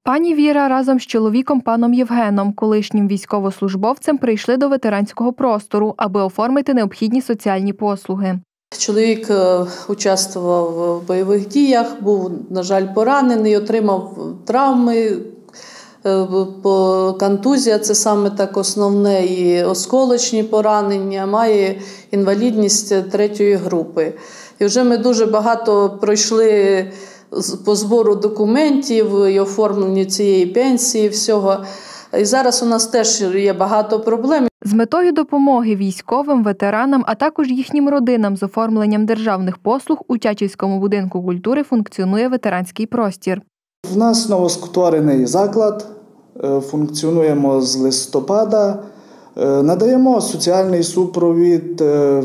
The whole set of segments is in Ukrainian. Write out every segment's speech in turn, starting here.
Пані Віра разом з чоловіком паном Євгеном, колишнім військовослужбовцем, прийшли до ветеранського простору, аби оформити необхідні соціальні послуги. Чоловік участвував в бойових діях, був, на жаль, поранений, отримав травми, контузія – це саме так основне, і осколочні поранення, має інвалідність 3-ї групи. І вже ми дуже багато пройшли по збору документів і оформленню цієї пенсії, всього. І зараз у нас теж є багато проблем. З метою допомоги військовим, ветеранам, а також їхнім родинам з оформленням державних послуг у Тячівському будинку культури функціонує ветеранський простір. У нас новостворений заклад, функціонуємо з листопада, надаємо соціальний супровід,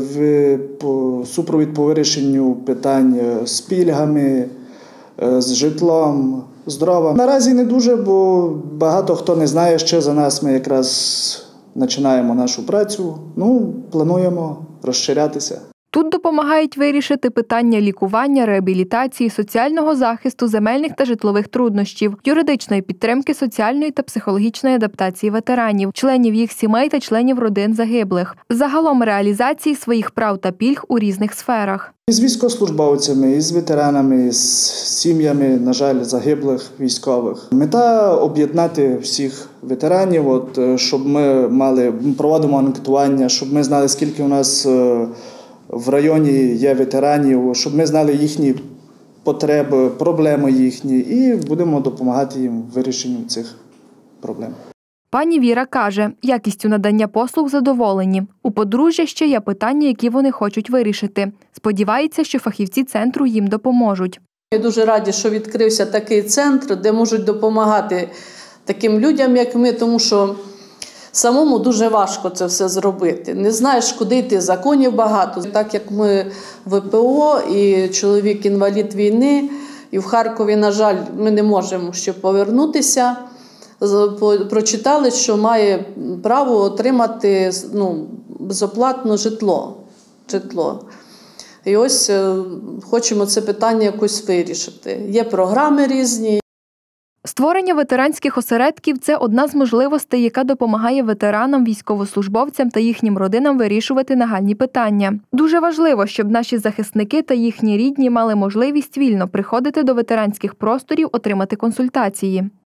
супровід по вирішенню питань з пільгами, з житлом, з дровами. Наразі не дуже, бо багато хто не знає ще за нас. Ми якраз починаємо нашу працю, плануємо розширятися. Тут допомагають вирішити питання лікування, реабілітації, соціального захисту, земельних та житлових труднощів, юридичної підтримки, соціальної та психологічної адаптації ветеранів, членів їх сімей та членів родин загиблих. Загалом реалізації своїх прав та пільг у різних сферах. І з військовослужбовцями, і з ветеранами, і з сім'ями, на жаль, загиблих військових. Мета – об'єднати всіх ветеранів, щоб ми проводимо анкетування, щоб ми знали, скільки у нас в районі є ветеранів, щоб ми знали їхні потреби, проблеми їхні і будемо допомагати їм в вирішенні цих проблем. Пані Віра каже, якістю надання послуг задоволені. У подружжя ще є питання, які вони хочуть вирішити. Сподівається, що фахівці центру їм допоможуть. Ми дуже раді, що відкрився такий центр, де можуть допомагати таким людям, як ми, тому що самому дуже важко це все зробити. Не знаєш, куди йти, законів багато. Так як ми ВПО і чоловік інвалід війни, і в Харкові, на жаль, ми не можемо ще повернутися. Прочитали, що має право отримати безоплатно житло. І ось хочемо це питання якось вирішити. Є програми різні. Створення ветеранських осередків – це одна з можливостей, яка допомагає ветеранам, військовослужбовцям та їхнім родинам вирішувати нагальні питання. Дуже важливо, щоб наші захисники та їхні рідні мали можливість вільно приходити до ветеранських просторів, отримати консультації.